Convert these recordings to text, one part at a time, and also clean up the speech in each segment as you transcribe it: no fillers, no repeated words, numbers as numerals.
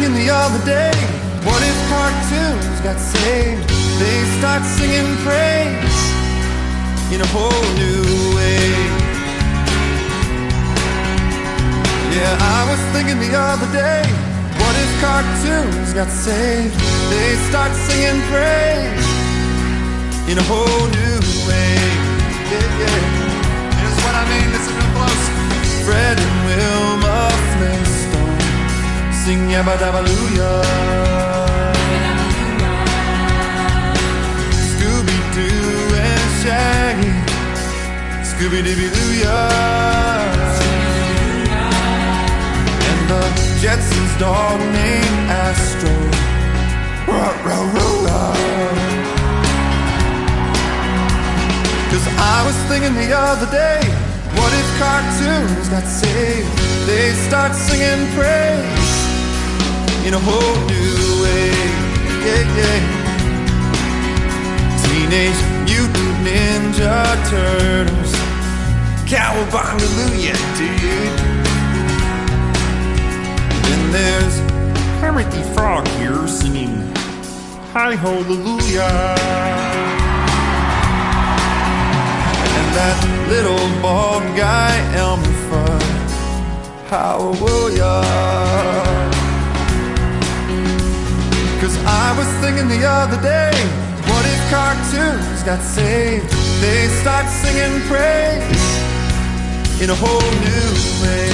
thinking the other day, what if cartoons got saved? They start singing praise in a whole new way. Yeah, I was thinking the other day, what if cartoons got saved? They start singing praise in a whole new way. Yeah, yeah. Here's what I mean, listen real close. Fred and Wilma Flintstone sing Yabba Dabba Hallelujah. Scooby-Doo and Shaggy, Scooby-Dooby-Doo-ya. And the Jetsons' dog named Astro, cause I was thinking the other day, what if cartoons got saved? They start singing praise in a whole new way. Yeah, yeah. Teenage Mutant Ninja Turtles, Cowabunga, dude. Then there's Kermit the Frog here singing Hi Hallelujah. And that little bald guy Elmer Fudd, how will ya? Cause I was thinking the other day, what if cartoons got saved? They start singing praise in a whole new way.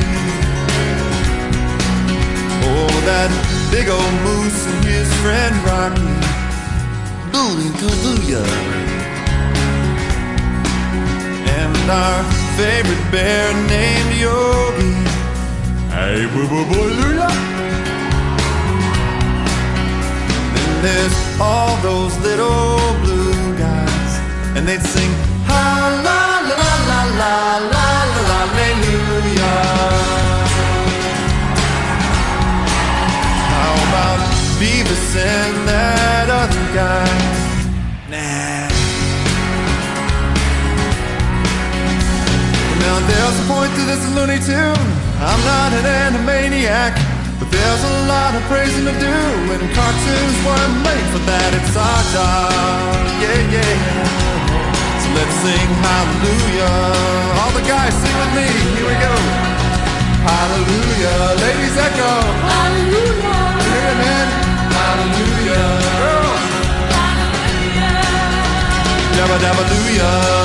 Oh, that big old moose and his friend Rocky, hallelujah. And our favorite bear named Yogi, hey, boo-boo-boo-loo-ya. There's all those little blue guys, and they'd sing ha la la la la la la la la hallelujah. How about Beavis and that other guy? Nah. Now there's a point to this Looney Tune. I'm not an animaniac, but there's a lot of praising to do, and cartoons weren't made for that. It's our job, yeah, yeah. So let's sing hallelujah. All the guys sing with me, here we go. Hallelujah, ladies echo. Hallelujah. Hear it, man. Hallelujah. Girls. Hallelujah. Yabba dabba doo-ya.